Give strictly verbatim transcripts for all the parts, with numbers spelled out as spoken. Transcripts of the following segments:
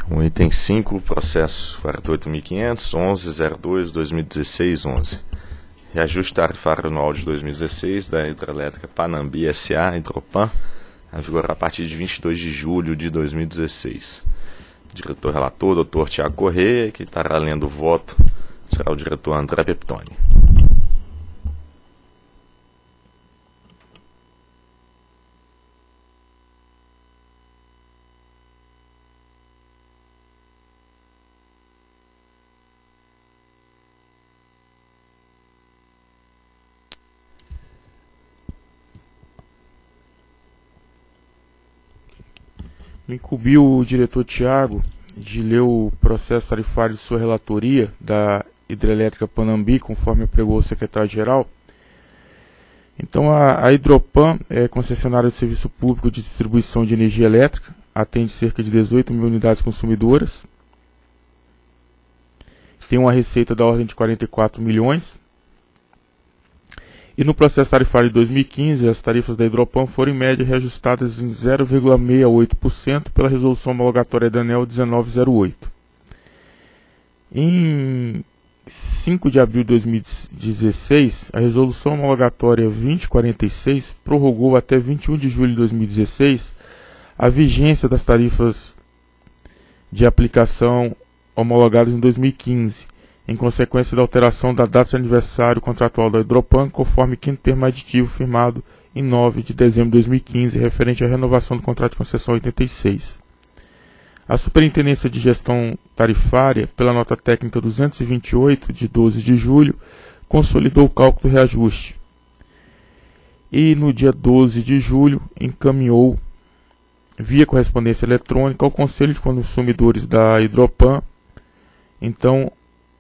O item cinco, processo quarenta e oito mil quinhentos, onze zero dois, dois mil e dezesseis, onze. Reajuste tarifário anual de dois mil e dezesseis da Hidrelétrica Panambi S A, Hidropan, a vigorar a partir de vinte e dois de julho de dois mil e dezesseis. Diretor relator, doutor Tiago Corrêa, que estará lendo o voto, será o diretor André Peptoni. Me incumbiu o diretor Tiago de ler o processo tarifário de sua relatoria da Hidrelétrica Panambi, conforme pregou o secretário-geral. Então, a, a Hidropan é concessionária de serviço público de distribuição de energia elétrica, atende cerca de dezoito mil unidades consumidoras, tem uma receita da ordem de quarenta e quatro milhões. E no processo tarifário de dois mil e quinze, as tarifas da Hidropan foram em média reajustadas em zero vírgula sessenta e oito por cento pela resolução homologatória da ANEEL dezenove zero oito. Em cinco de abril de dois mil e dezesseis, a resolução homologatória vinte e quarenta e seis prorrogou até vinte e um de julho de dois mil e dezesseis a vigência das tarifas de aplicação homologadas em dois mil e quinze, em consequência da alteração da data de aniversário contratual da Hidropan, conforme quinto termo aditivo firmado em nove de dezembro de dois mil e quinze, referente à renovação do contrato de concessão oitenta e seis. A Superintendência de Gestão Tarifária, pela nota técnica duzentos e vinte e oito, de doze de julho, consolidou o cálculo do reajuste. E no dia doze de julho, encaminhou, via correspondência eletrônica, ao Conselho de Consumidores da Hidropan, então,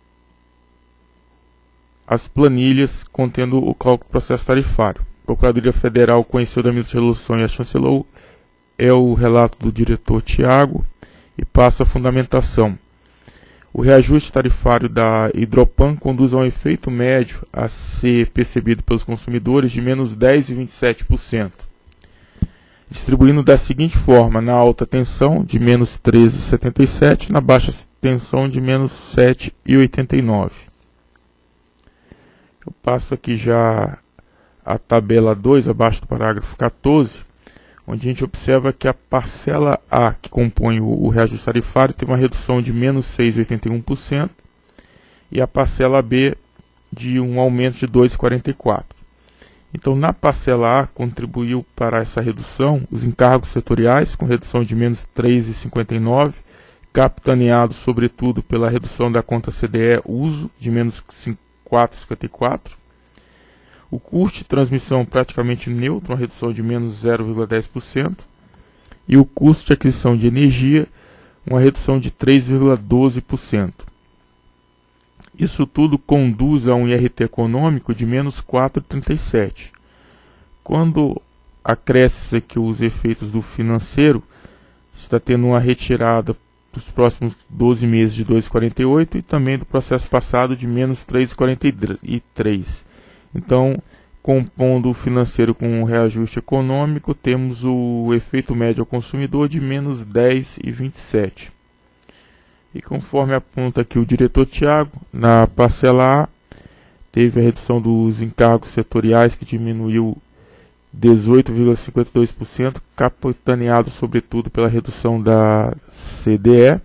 as planilhas contendo o cálculo do processo tarifário. A Procuradoria Federal conheceu da minuta de resolução e a chancelou. É o relato do diretor Tiago e passa a fundamentação. O reajuste tarifário da Hidropan conduz a um efeito médio a ser percebido pelos consumidores de menos dez vírgula vinte e sete por cento, distribuindo da seguinte forma: na alta tensão de menos treze vírgula setenta e sete por cento, na baixa tensão de menos sete vírgula oitenta e nove por cento. Eu passo aqui já a tabela dois, abaixo do parágrafo quatorze, onde a gente observa que a parcela A, que compõe o, o reajuste tarifário, teve uma redução de menos seis vírgula oitenta e um por cento e a parcela B de um aumento de dois vírgula quarenta e quatro por cento. Então, na parcela A, contribuiu para essa redução os encargos setoriais, com redução de menos três vírgula cinquenta e nove por cento, capitaneado, sobretudo, pela redução da conta C D E uso, de menos quatro vírgula cinquenta e quatro por cento. O custo de transmissão praticamente neutro, uma redução de menos zero vírgula dez por cento. E o custo de aquisição de energia, uma redução de três vírgula doze por cento. Isso tudo conduz a um I R T econômico de menos quatro vírgula trinta e sete por cento. Quando acresce aqui os efeitos do financeiro, está tendo uma retirada dos próximos doze meses de dois vírgula quarenta e oito e também do processo passado de menos três vírgula quarenta e três. Então, compondo o financeiro com o reajuste econômico, temos o efeito médio ao consumidor de menos dez vírgula vinte e sete. E conforme aponta aqui o diretor Tiago, na parcela A, teve a redução dos encargos setoriais, que diminuiu dezoito vírgula cinquenta e dois por cento, capitaneado sobretudo pela redução da C D E.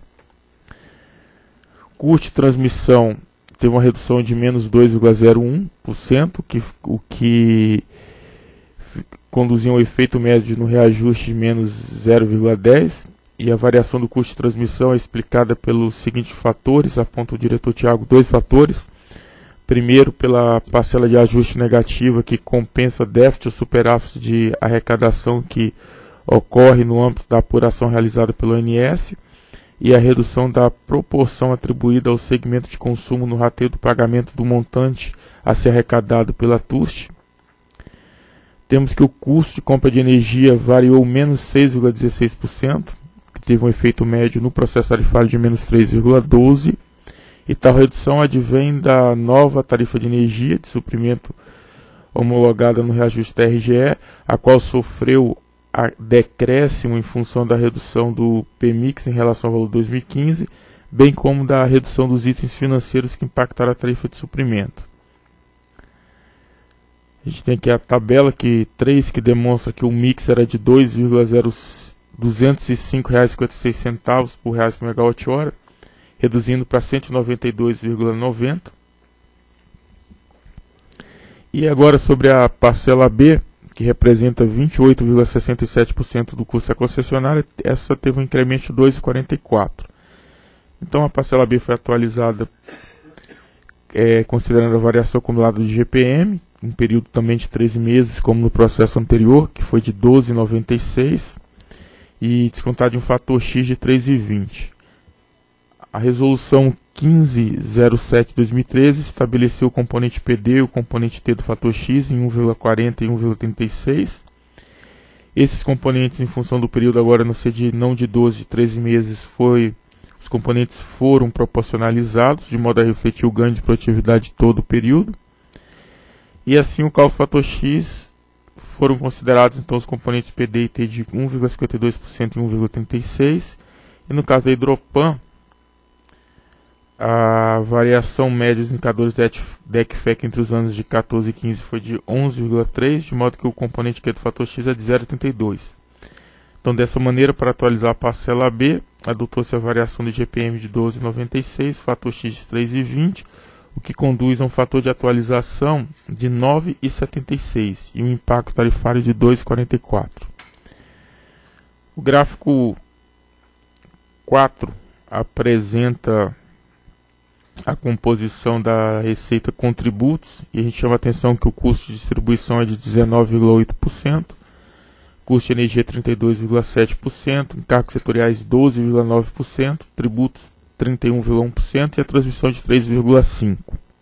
Custo de transmissão teve uma redução de menos dois vírgula zero um por cento, que, o que conduzia um efeito médio no reajuste de menos zero vírgula dez por cento, e a variação do custo de transmissão é explicada pelos seguintes fatores, aponta o diretor Tiago, dois fatores. Primeiro, pela parcela de ajuste negativa, que compensa déficit ou superávit de arrecadação que ocorre no âmbito da apuração realizada pelo O N S, e a redução da proporção atribuída ao segmento de consumo no rateio do pagamento do montante a ser arrecadado pela T U S T. Temos que o custo de compra de energia variou menos seis vírgula dezesseis por cento, que teve um efeito médio no processo tarifário de menos três vírgula doze por cento. E tal redução advém da nova tarifa de energia de suprimento homologada no reajuste da R G E, a qual sofreu decréscimo em função da redução do P M I X em relação ao valor de dois mil e quinze, bem como da redução dos itens financeiros que impactaram a tarifa de suprimento. A gente tem aqui a tabela que, três, que demonstra que o mix era de dois vírgula duzentos e cinco reais e cinquenta e seis centavos por reais por megawatt-hora, reduzindo para cento e noventa e dois vírgula noventa. E agora sobre a parcela B, que representa vinte e oito vírgula sessenta e sete por cento do custo da concessionária, essa teve um incremento de dois vírgula quarenta e quatro por cento. Então a parcela B foi atualizada é, considerando a variação acumulada de G P M, um período também de treze meses, como no processo anterior, que foi de doze vírgula noventa e seis, e descontado de um fator X de três vírgula vinte. A resolução quinze zero sete de dois mil e treze estabeleceu o componente P D e o componente T do fator X em um vírgula quarenta e um vírgula trinta e seis. Esses componentes, em função do período agora não ser de, não de doze, de treze meses, foi, os componentes foram proporcionalizados, de modo a refletir o ganho de produtividade de todo o período. E assim o cálculo do fator X foram considerados então os componentes P D e T de um vírgula cinquenta e dois por cento e um vírgula trinta e seis por cento. E no caso da Hidropan, a variação média dos indicadores D E C F E C entre os anos de quatorze e quinze foi de onze vírgula três por cento, de modo que o componente Q do fator X é de zero vírgula trinta e dois por cento. Então, dessa maneira, para atualizar a parcela B, adotou-se a variação de G P M de doze vírgula noventa e seis, fator X de três vírgula vinte, o que conduz a um fator de atualização de nove vírgula setenta e seis e um impacto tarifário de dois vírgula quarenta e quatro. O gráfico quatro apresenta a composição da receita com tributos, e a gente chama a atenção que o custo de distribuição é de dezenove vírgula oito por cento, custo de energia trinta e dois vírgula sete por cento, encargos setoriais doze vírgula nove por cento, tributos trinta e um vírgula um por cento e a transmissão de três vírgula cinco por cento.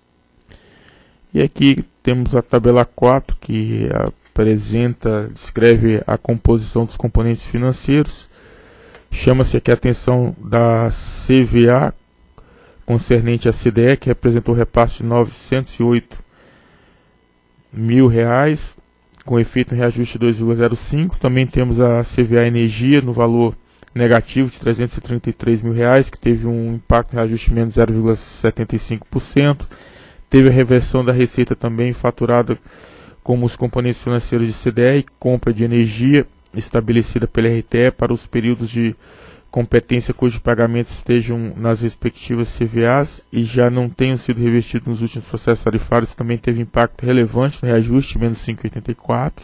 E aqui temos a tabela quatro, que apresenta, descreve a composição dos componentes financeiros. Chama-se aqui a atenção da C V A, concernente à C D E, que representou repasse de novecentos e oito mil reais, com efeito em reajuste de dois vírgula zero cinco. Também temos a C V A Energia, no valor negativo de trezentos e trinta e três mil reais, que teve um impacto em reajuste menos zero vírgula setenta e cinco por cento. Teve a reversão da receita também faturada como os componentes financeiros de C D E e compra de energia estabelecida pela R T E para os períodos de competência cujos pagamentos estejam nas respectivas C V As e já não tenham sido revestidos nos últimos processos tarifários. Também teve impacto relevante no reajuste, menos cinco vírgula oitenta e quatro.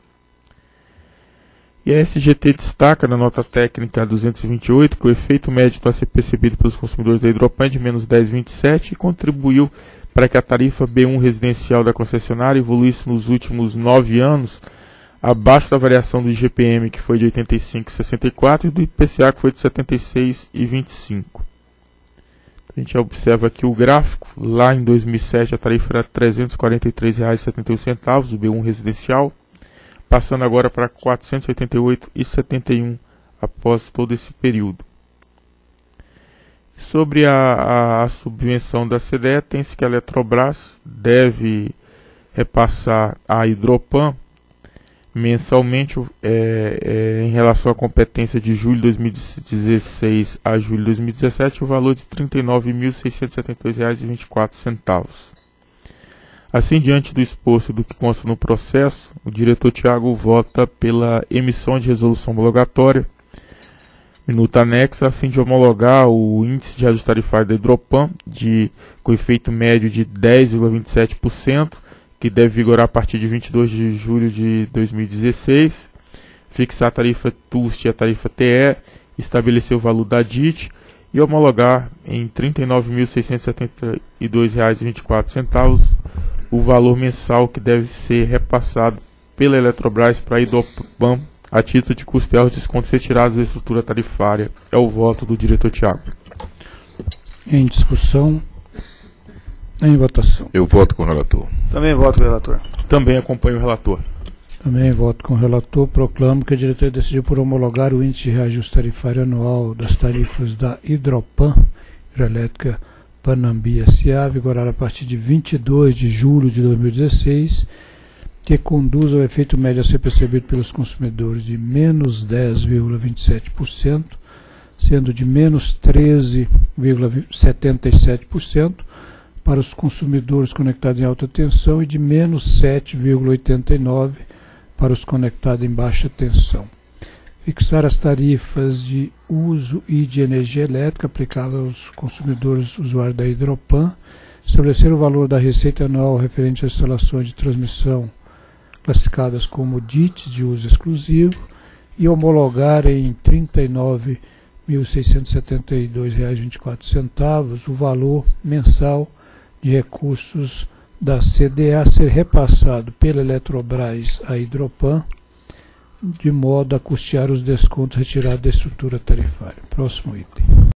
E a S G T destaca na nota técnica duzentos e vinte e oito que o efeito médio a ser percebido pelos consumidores da Hidropan é de menos dez vírgula vinte e sete e contribuiu para que a tarifa B um residencial da concessionária evoluísse nos últimos nove anos abaixo da variação do I G P M, que foi de oitenta e cinco vírgula sessenta e quatro, e do I P C A, que foi de setenta e seis vírgula vinte e cinco. A gente observa aqui o gráfico. Lá em dois mil e sete a tarifa era trezentos e quarenta e três reais e setenta e um centavos, o B um residencial, passando agora para quatrocentos e oitenta e oito reais e setenta e um centavos após todo esse período. Sobre a, a, a subvenção da C D E, tem-se que a Eletrobras deve repassar à Hidropan mensalmente, é, é, em relação à competência de julho de dois mil e dezesseis a julho de dois mil e dezessete, o valor de trinta e nove mil seiscentos e setenta e dois reais e vinte e quatro centavos. Assim, diante do exposto do que consta no processo, o diretor Tiago vota pela emissão de resolução homologatória, minuta anexa, a fim de homologar o índice de reajuste tarifário da Hidropan, de, com efeito médio de dez vírgula vinte e sete por cento, que deve vigorar a partir de vinte e dois de julho de dois mil e dezesseis, fixar a tarifa T U S T e a tarifa T E, estabelecer o valor da D I T e homologar em trinta e nove mil seiscentos e setenta e dois reais e vinte e quatro centavos o valor mensal que deve ser repassado pela Eletrobras para a Hidropan a título de custear os descontos retirados da estrutura tarifária. É o voto do diretor Tiago. Em discussão. Em votação. Eu voto com o relator. Também voto com o relator. Também acompanho o relator. Também voto com o relator. Proclamo que a diretoria decidiu por homologar o índice de reajuste tarifário anual das tarifas da Hidropan, Hidrelétrica Panambi S A, vigorar a partir de vinte e dois de julho de dois mil e dezesseis, que conduz ao efeito médio a ser percebido pelos consumidores de menos dez vírgula vinte e sete por cento, sendo de menos treze vírgula setenta e sete por cento para os consumidores conectados em alta tensão e de menos sete vírgula oitenta e nove por cento para os conectados em baixa tensão. Fixar as tarifas de uso e de energia elétrica aplicáveis aos consumidores usuários da Hidropan, estabelecer o valor da receita anual referente às instalações de transmissão classificadas como D I Ts de uso exclusivo e homologar em trinta e nove mil seiscentos e setenta e dois reais e vinte e quatro centavos o valor mensal de recursos da C D A a ser repassado pela Eletrobras à Hidropan, de modo a custear os descontos retirados da estrutura tarifária. Próximo item.